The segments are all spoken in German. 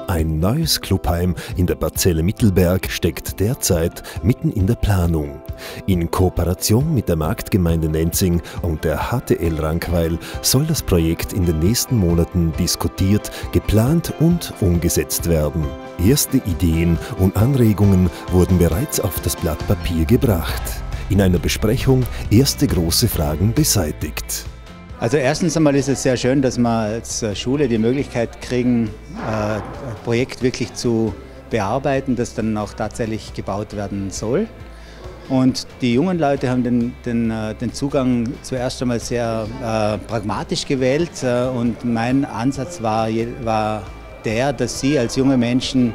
Ein neues Clubheim in der Parzelle Mittelberg steckt derzeit mitten in der Planung. In Kooperation mit der Marktgemeinde Nenzing und der HTL Rankweil soll das Projekt in den nächsten Monaten diskutiert, geplant und umgesetzt werden. Erste Ideen und Anregungen wurden bereits auf das Blatt Papier gebracht. In einer Besprechung erste große Fragen beseitigt. Also erstens einmal ist es sehr schön, dass wir als Schule die Möglichkeit kriegen, ein Projekt wirklich zu bearbeiten, das dann auch tatsächlich gebaut werden soll. Und die jungen Leute haben den Zugang zuerst einmal sehr pragmatisch gewählt und mein Ansatz war der, dass sie als junge Menschen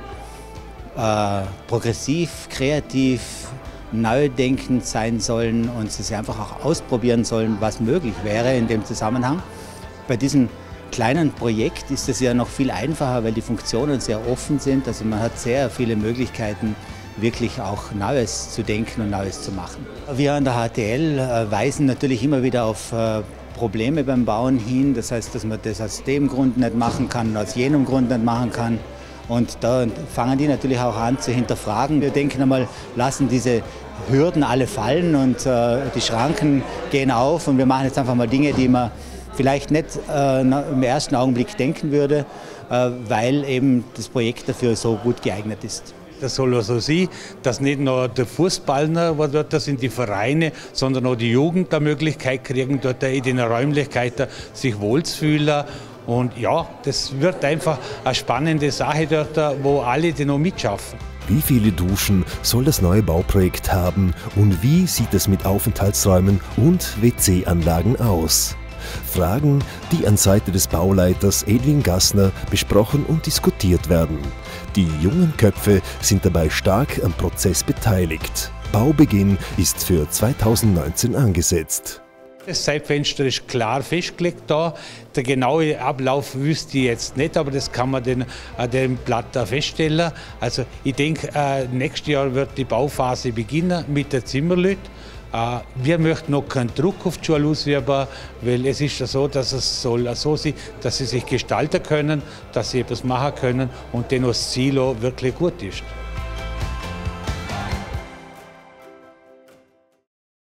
progressiv, kreativ, neu denkend sein sollen und sie sich einfach auch ausprobieren sollen, was möglich wäre in dem Zusammenhang. Bei diesem kleinen Projekt ist es ja noch viel einfacher, weil die Funktionen sehr offen sind. Also man hat sehr viele Möglichkeiten, wirklich auch Neues zu denken und Neues zu machen. Wir an der HTL weisen natürlich immer wieder auf Probleme beim Bauen hin. Das heißt, dass man das aus dem Grund nicht machen kann, aus jenem Grund nicht machen kann. Und da fangen die natürlich auch an zu hinterfragen. Wir denken einmal, lassen diese Hürden alle fallen und die Schranken gehen auf und wir machen jetzt einfach mal Dinge, die man vielleicht nicht im ersten Augenblick denken würde, weil eben das Projekt dafür so gut geeignet ist. Das soll also sein, dass nicht nur der Fußballer, das sind die Vereine, sondern auch die Jugend die Möglichkeit kriegen, dort in den Räumlichkeiten sich wohlzufühlen. Und ja, das wird einfach eine spannende Sache dort, wo alle die noch mitschaffen. Wie viele Duschen soll das neue Bauprojekt haben und wie sieht es mit Aufenthaltsräumen und WC-Anlagen aus? Fragen, die an Seite des Bauleiters Edwin Gassner besprochen und diskutiert werden. Die jungen Köpfe sind dabei stark am Prozess beteiligt. Baubeginn ist für 2019 angesetzt. Das Zeitfenster ist klar festgelegt da. Der genaue Ablauf wüsste ich jetzt nicht, aber das kann man an dem Blatt da feststellen. Also ich denke, nächstes Jahr wird die Bauphase beginnen mit der Zimmerleute. Wir möchten noch keinen Druck auf die Schule ausüben, weil es ist ja so, dass es soll so sein, dass sie sich gestalten können, dass sie etwas machen können und dann das Ziel auch wirklich gut ist.